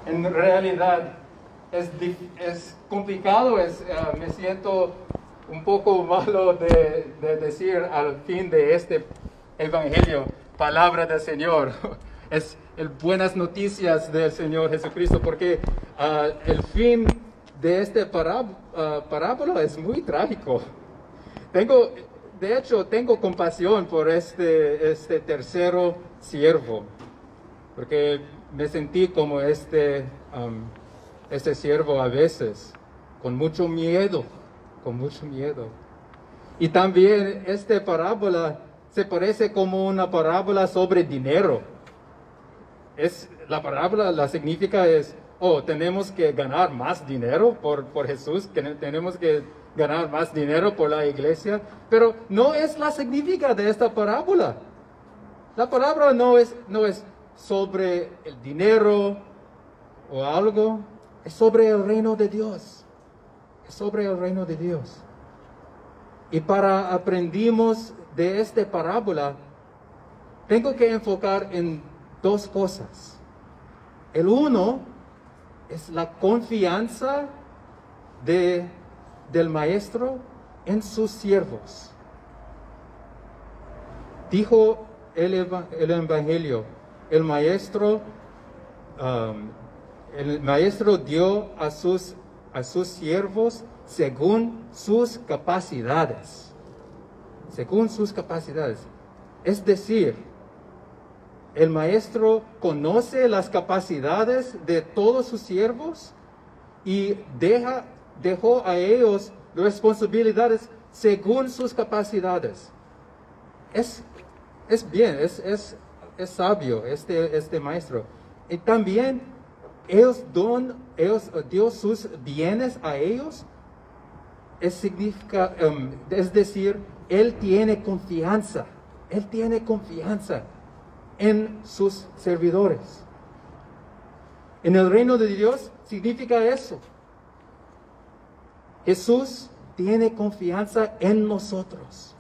En realidad es complicado, me siento un poco malo de decir al fin de este evangelio, palabra del Señor. Es buenas noticias del Señor Jesucristo, porque el fin de esta parábola es muy trágico. De hecho, tengo compasión por este tercero siervo, porque me sentí como este siervo a veces, con mucho miedo. Y también esta parábola se parece como una parábola sobre dinero. La parábola, la significa es, tenemos que ganar más dinero por Jesús, que tenemos que ganar más dinero por la iglesia, pero no es la significa de esta parábola. La parábola no es sobre el dinero o algo, es sobre el reino de Dios. Es sobre el reino de Dios. Y para aprendimos de esta parábola, tengo que enfocar en dos cosas. El uno es la confianza del maestro en sus siervos. Dijo el evangelio, el maestro dio a sus siervos según sus capacidades. Según sus capacidades. Es decir, el maestro conoce las capacidades de todos sus siervos y dejó a ellos responsabilidades según sus capacidades. Es bien, es sabio este maestro. Y también ellos dio sus bienes a ellos. Es decir, él tiene confianza en sus servidores. En el reino de Dios significa eso. Jesús tiene confianza en nosotros.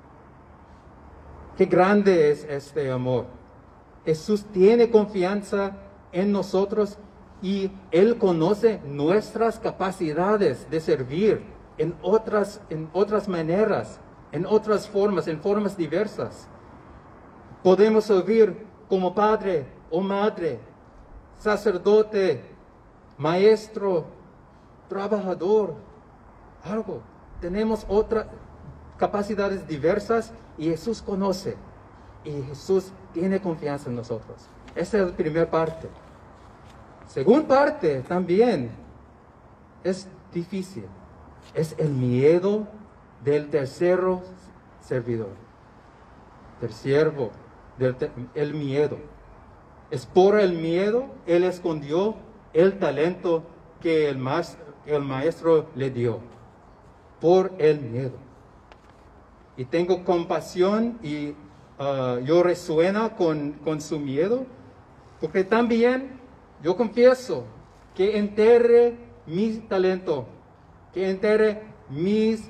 Qué grande es este amor. Jesús tiene confianza en nosotros y Él conoce nuestras capacidades de servir en otras maneras, en otras formas, en formas diversas. Podemos servir como padre o madre, sacerdote, maestro, trabajador, algo. Tenemos otras capacidades diversas y Jesús conoce. Y Jesús tiene confianza en nosotros. Esa es la primera parte. Segunda parte también es difícil. Es el miedo del tercero servidor, del siervo, el miedo. Es por el miedo Él escondió el talento que el maestro le dio. Por el miedo. Y tengo compasión y yo resuena con su miedo, porque también yo confieso que enterré mi talento, que enterré mis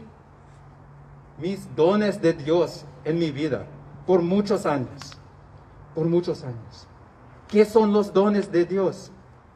dones de Dios en mi vida por muchos años. Por muchos años. ¿Qué son los dones de Dios?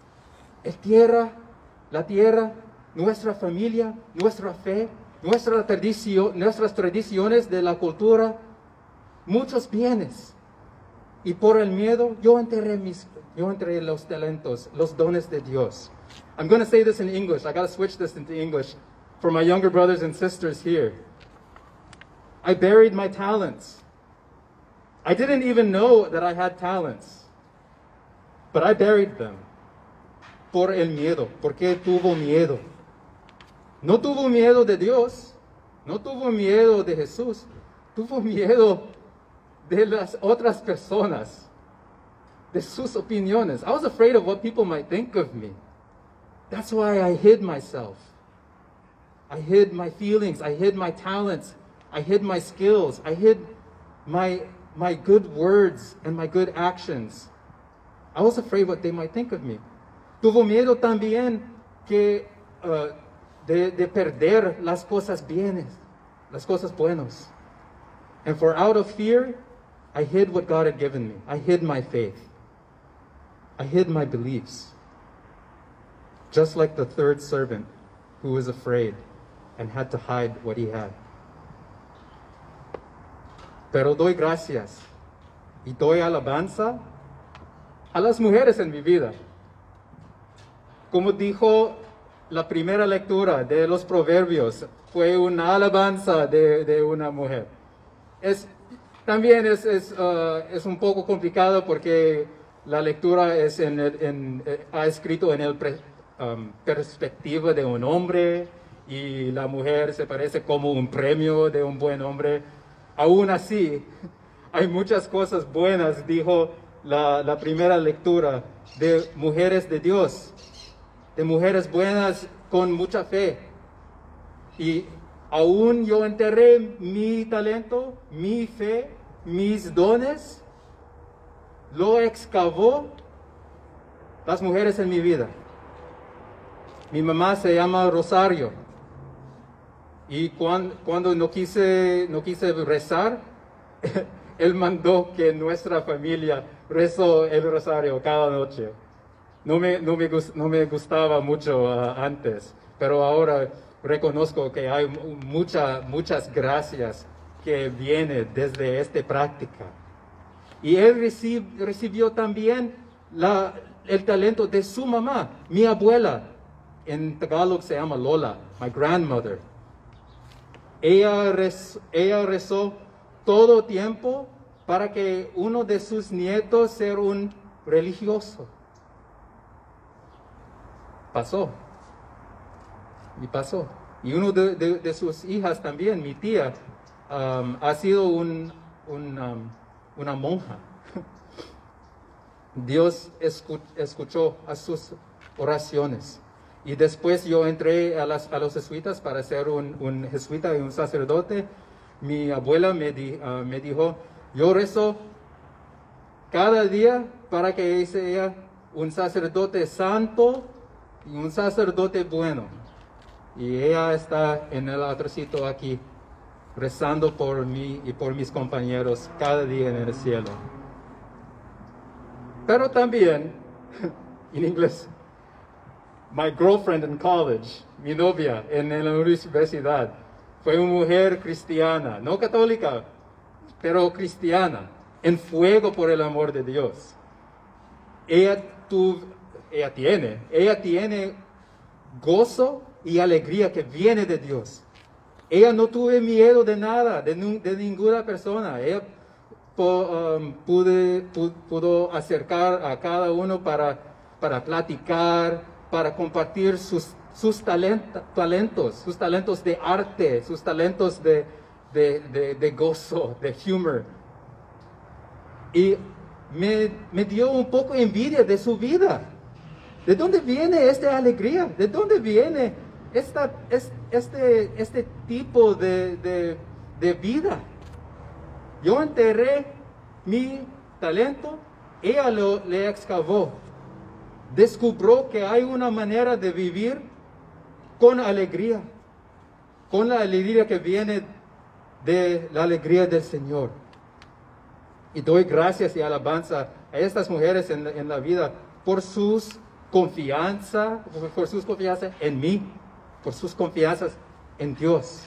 La tierra, nuestra familia, nuestra fe, nuestras tradiciones de la cultura, muchos bienes. Y por el miedo, yo enterré los talentos, los dones de Dios. I'm going to say this in English. I got to switch this into English for my younger brothers and sisters here. I buried my talents. I didn't even know that I had talents. But I buried them. Por el miedo. Porque tuvo miedo. No tuvo miedo de Dios. No tuvo miedo de Jesús. Tuvo miedo de las otras personas. De sus opiniones. I was afraid of what people might think of me. That's why I hid myself. I hid my feelings. I hid my talents. I hid my skills. I hid my good words and my good actions. I was afraid what they might think of me. Tuvo miedo también de perder las cosas bienes, las cosas buenas. And for out of fear, I hid what God had given me. I hid my faith. I hid my beliefs. just like the third servant who was afraid and had to hide what he had. Pero doy gracias y doy alabanza a las mujeres en mi vida. Como dijo la primera lectura de los Proverbios, fue una alabanza de una mujer. También es un poco complicado porque la lectura ha escrito en el perspectiva de un hombre y la mujer se parece como un premio de un buen hombre. Aún así, hay muchas cosas buenas, dijo la primera lectura, de mujeres de Dios, de mujeres buenas con mucha fe. Y aún yo enterré mi talento, mi fe, mis dones, lo excavó las mujeres en mi vida. Mi mamá se llama Rosario. Y cuando no quise rezar, él mandó que nuestra familia rezó el rosario cada noche. No me gustaba mucho antes, pero ahora reconozco que hay muchas gracias que vienen desde esta práctica. Y él recibió también el talento de su mamá, mi abuela. En Tagalog se llama Lola, my grandmother. Ella rezó todo tiempo para que uno de sus nietos sea un religioso. Pasó. Y uno de sus hijas también, mi tía, ha sido una monja. Dios escuchó a sus oraciones. Y después yo entré a los jesuitas para ser un jesuita y un sacerdote. Mi abuela me dijo, yo rezo cada día para que sea un sacerdote santo y un sacerdote bueno. Y ella está en el altarcito aquí, rezando por mí y por mis compañeros cada día en el cielo. Pero también, en inglés, my girlfriend in college, mi novia en la universidad, fue una mujer cristiana, no católica, pero cristiana, en fuego por el amor de Dios. Ella tiene gozo y alegría que viene de Dios. Ella no tuvo miedo de nada, de ninguna persona. Ella pudo acercar a cada uno para platicar, para compartir sus talentos, sus talentos de arte, sus talentos de gozo, de humor. Y me dio un poco envidia de su vida. ¿De dónde viene esta alegría? ¿De dónde viene este tipo de vida? Yo enterré mi talento, ella le excavó. Descubrió que hay una manera de vivir con alegría que viene de la alegría del Señor. Y doy gracias y alabanza a estas mujeres en la vida por sus confianza en mí, por sus confianzas en Dios.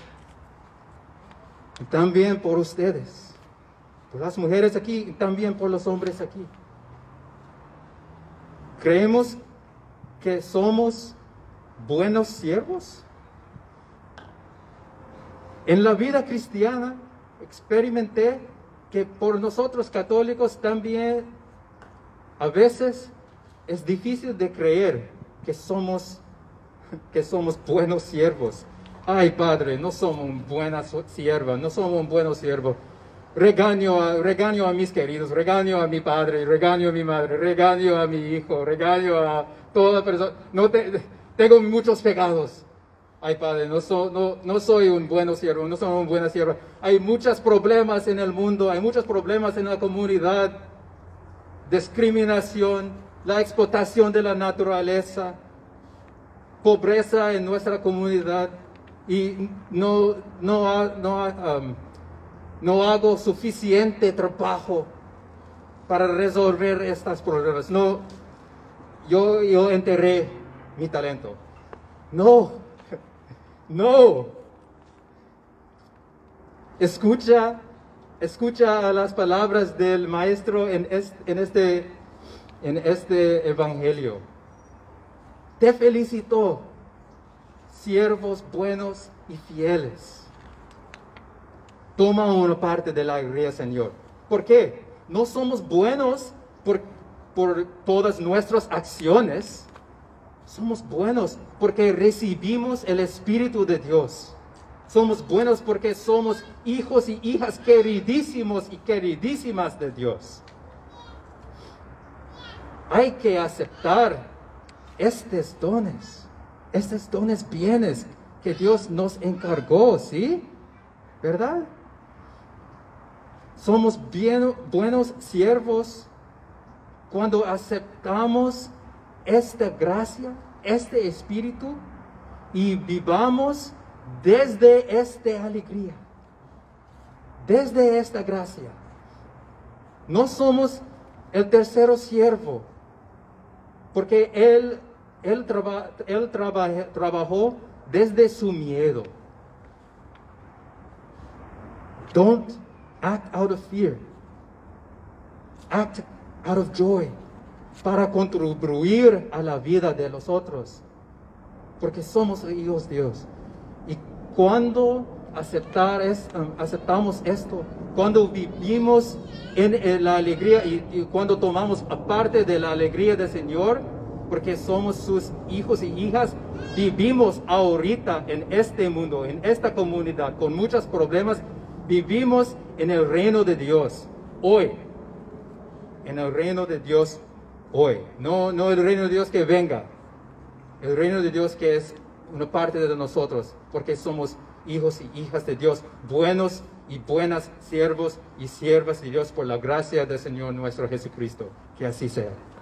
Y también por ustedes, por las mujeres aquí y también por los hombres aquí. ¿Creemos que somos buenos siervos? En la vida cristiana experimenté que por nosotros católicos también a veces es difícil de creer que somos buenos siervos. Ay, Padre, no somos buenas siervas, no somos un buen siervo. Regaño a mis queridos, regaño a mi padre, regaño a mi madre, regaño a mi hijo, regaño a toda persona. Tengo muchos pecados. Ay, Padre, no soy un buen siervo, no soy una buena sierva. Hay muchos problemas en el mundo, hay muchos problemas en la comunidad. Discriminación, la explotación de la naturaleza, pobreza en nuestra comunidad. Y no hago suficiente trabajo para resolver estos problemas. No, yo enterré mi talento. No, no. Escucha las palabras del maestro en este evangelio. Te felicito, siervos buenos y fieles. Toma una parte de la alegría, Señor. ¿Por qué? No somos buenos por todas nuestras acciones. Somos buenos porque recibimos el Espíritu de Dios. Somos buenos porque somos hijos y hijas queridísimos y queridísimas de Dios. Hay que aceptar estos dones bienes que Dios nos encargó, ¿sí? ¿Verdad? Somos buenos siervos cuando aceptamos esta gracia, este espíritu y vivamos desde esta alegría, desde esta gracia. No somos el tercero siervo, porque él trabajó desde su miedo. Don't act out of fear. Act out of joy. Para contribuir a la vida de los otros. Porque somos hijos de Dios. Y cuando aceptamos esto, cuando vivimos en la alegría y cuando tomamos parte de la alegría del Señor, porque somos sus hijos y hijas, vivimos ahorita en este mundo, en esta comunidad, con muchos problemas, vivimos en el reino de Dios, hoy. En el reino de Dios, hoy. No el reino de Dios que venga. El reino de Dios que es una parte de nosotros, porque somos hijos y hijas de Dios, buenos y buenas siervos y siervas de Dios por la gracia del Señor nuestro Jesucristo. Que así sea.